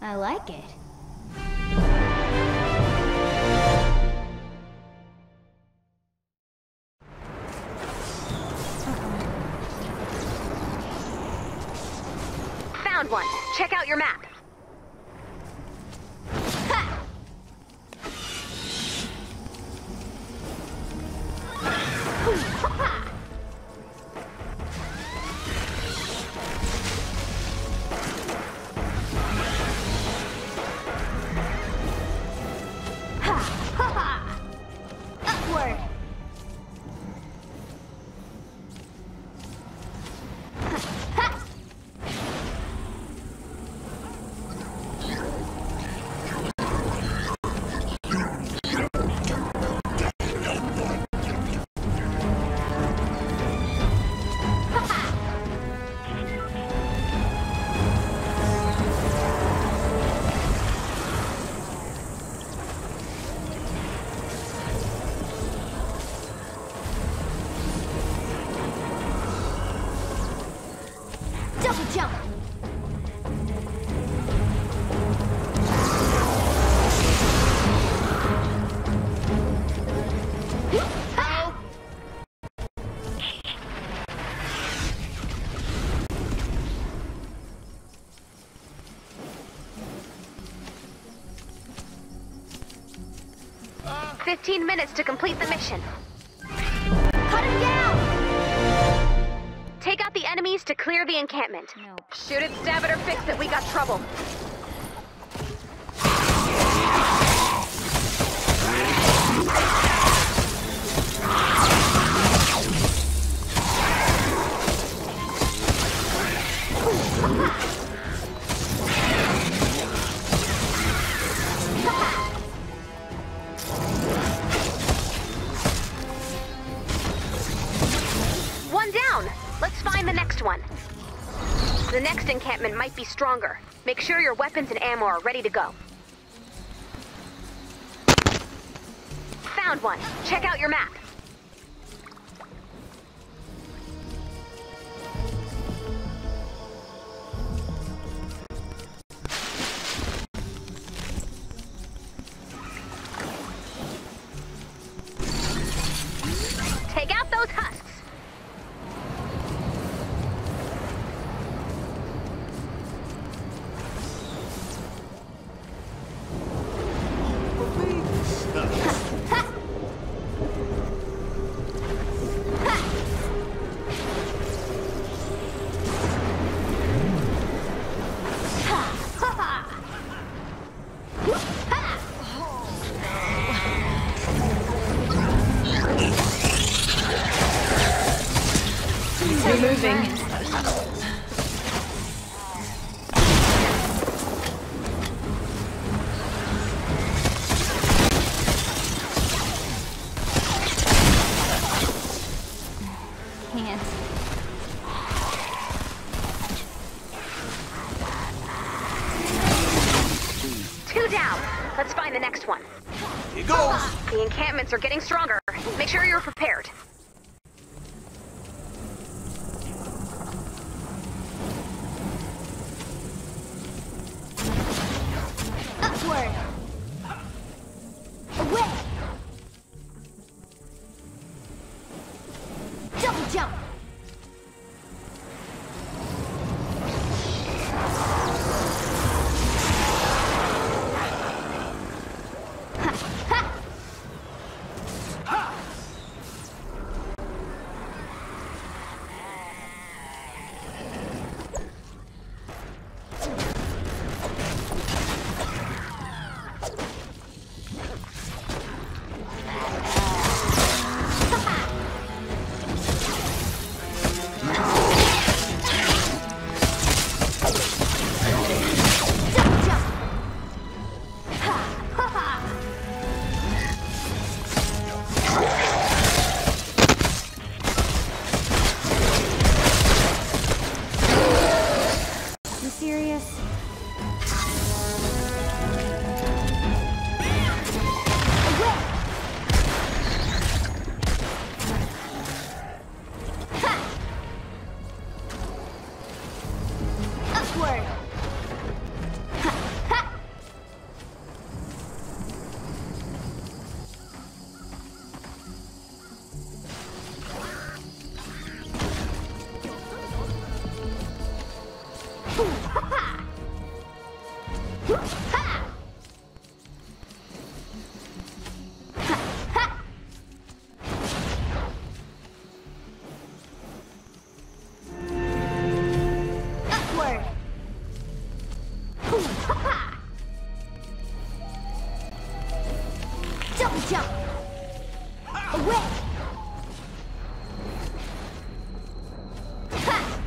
I like it. Found one. Check out your map. Upward. Double jump. Oh. 15 minutes to complete the mission. Cut him down. Take out the enemies to clear the encampment. No. Shoot it, stab it, or fix it. We got trouble. One down. Let's find the next one. The next encampment might be stronger. Make sure your weapons and ammo are ready to go. Found one. Check out your map. Take out those husks. Moving. Can't. Two down. Let's find the next one. Here goes. The encampments are getting stronger. Make sure you're prepared. Upward. Away. Double jump. Double jump. Double jump! Away! Ha!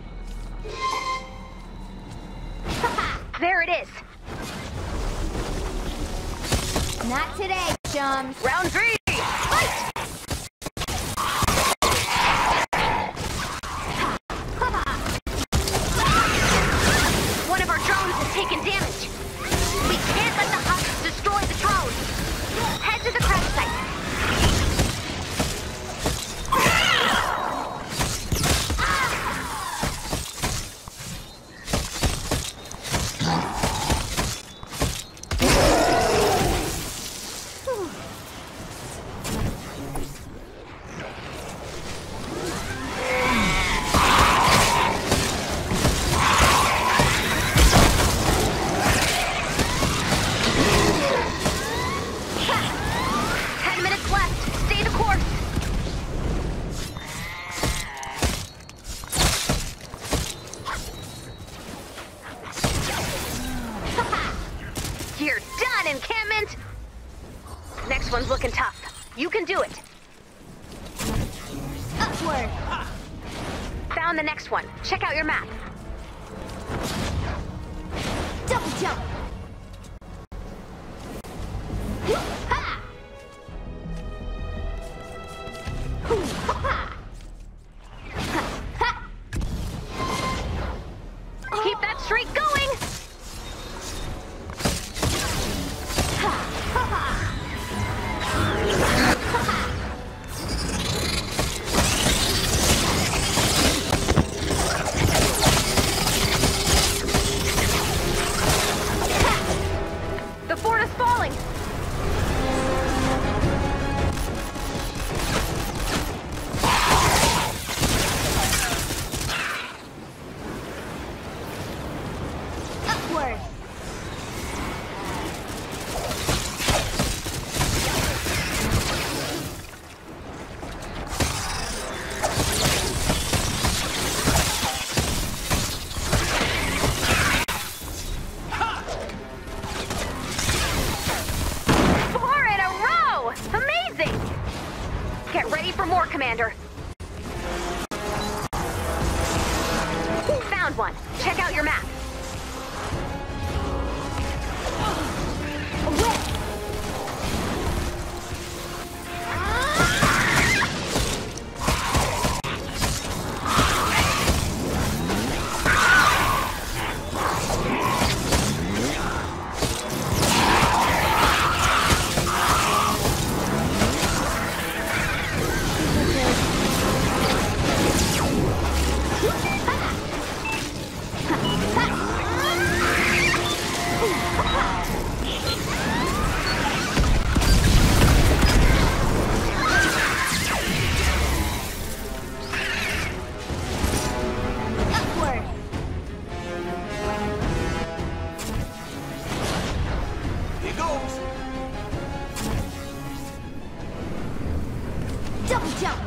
There it is. Not today, chums. Round 3. Fight! One of our drones has taken damage. We can't let the husks destroy the drone. Head to the crash site. You're done, encampment! Next one's looking tough. You can do it. Upward! Found the next one. Check out your map. Double jump! Ha! Ha! Ha! Keep that streak going! The fort is falling! Upward! Get ready for more, Commander. Found one. Check out your map. Double jump!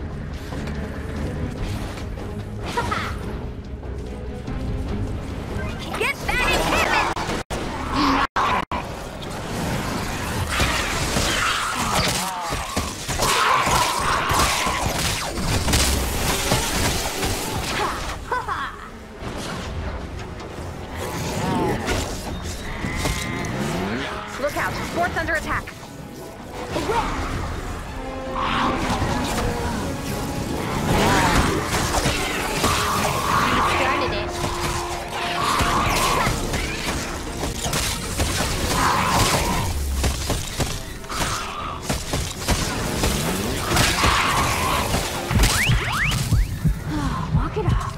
Get that encampment! Look out, fort's under attack. Started it. Walk it off.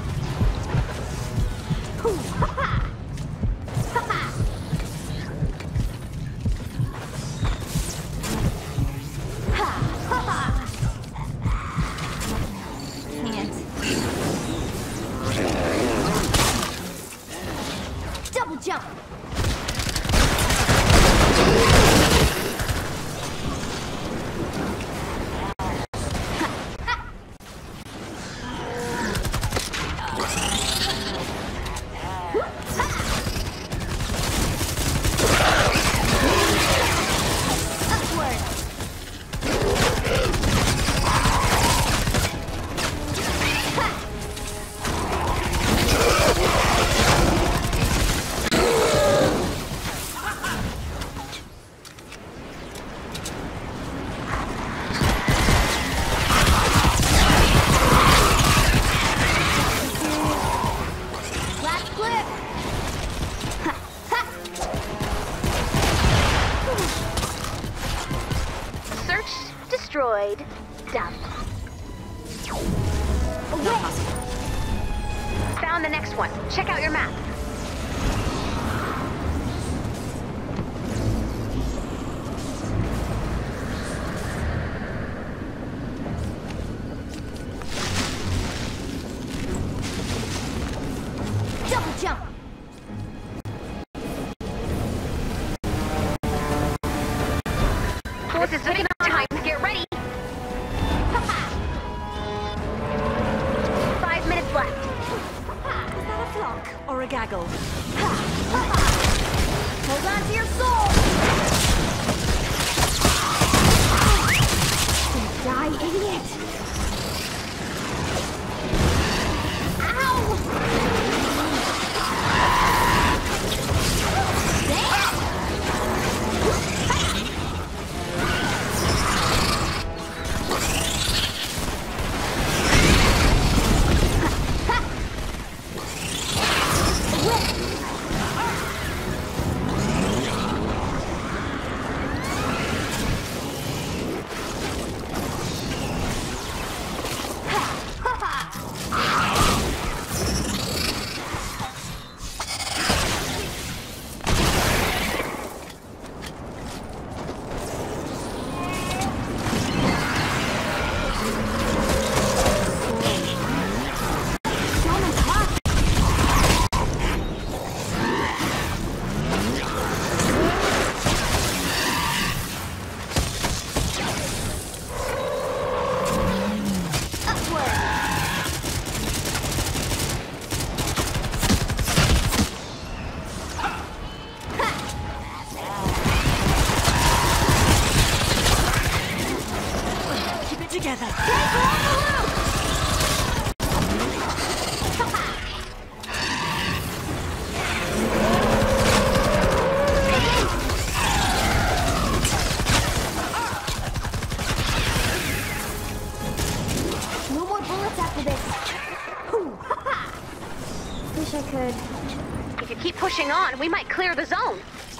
destroyed. Done. Away! Found the next one. Check out your map. Double jump! Force is looking on time. Get ready. 5 minutes left. Is that a flock or a gaggle? Hold on to your soul! Die, idiot! Ow! Together. No more bullets after this. Whew. Wish I could. If you keep pushing on, we might clear the zone.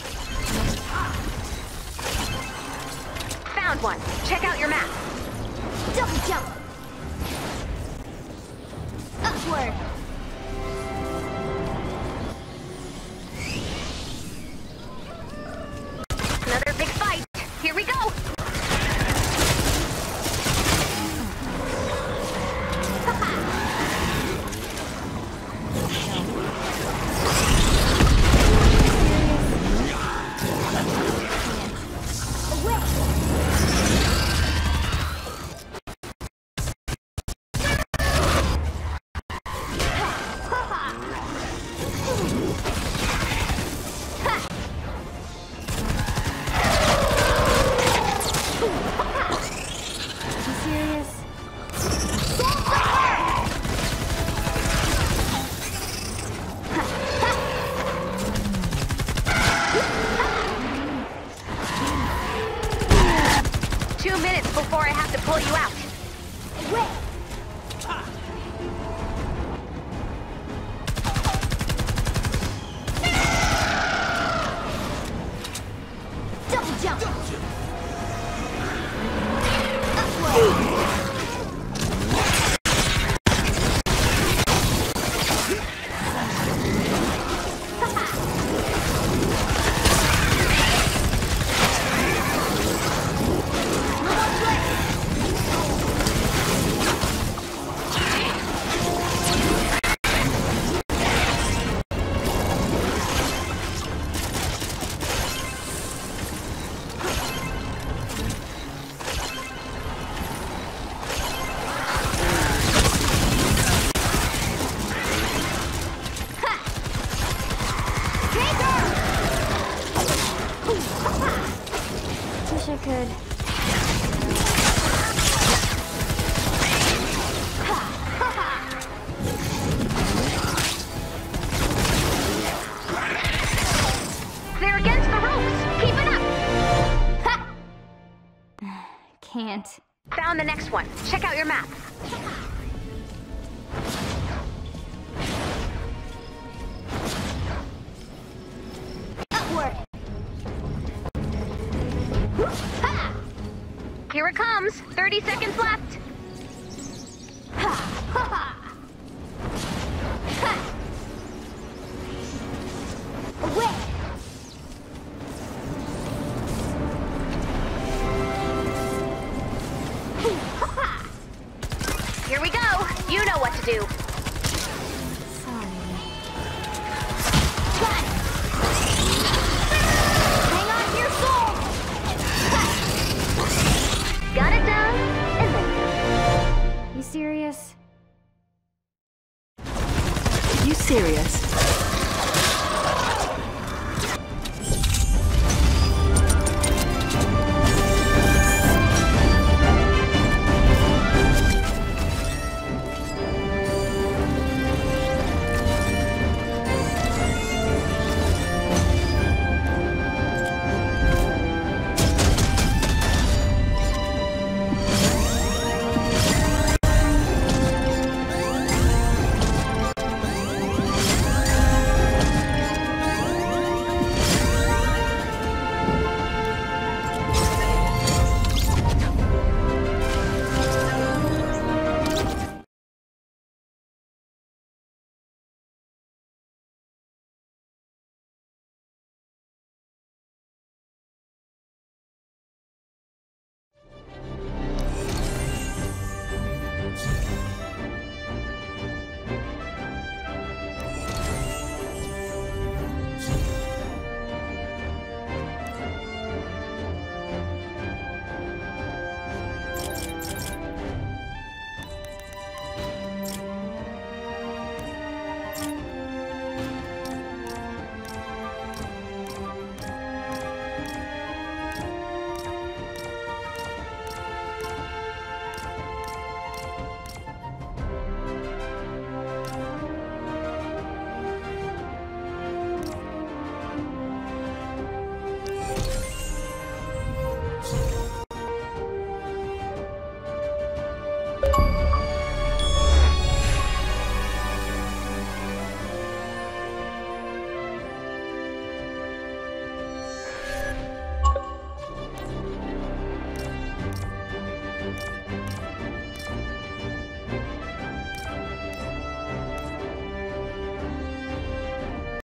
Found one. Check out your map. Double jump! Upward! Another big fight. Here we go. Serious? 2 minutes before I have to pull you out. Wait! Double jump! Upward! Wish I could. They're against the ropes. Keep it up. Can't. Found the next one. Check out your map. Upward! Here it comes. 30 seconds left. Ha! Ha! Ha! Ha! Away! Here we go. You know what to do.